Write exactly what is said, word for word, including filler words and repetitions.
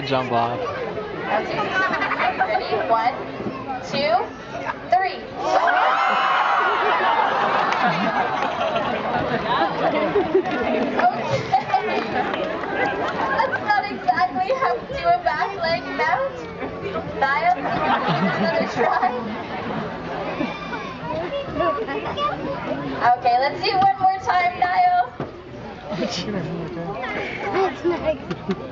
jump off. Okay. Ready? One, two, three. Okay. Let's not exactly have to do a back leg mount. Niall, can you give it another try? Okay, let's do one more time, Niall. That's nice.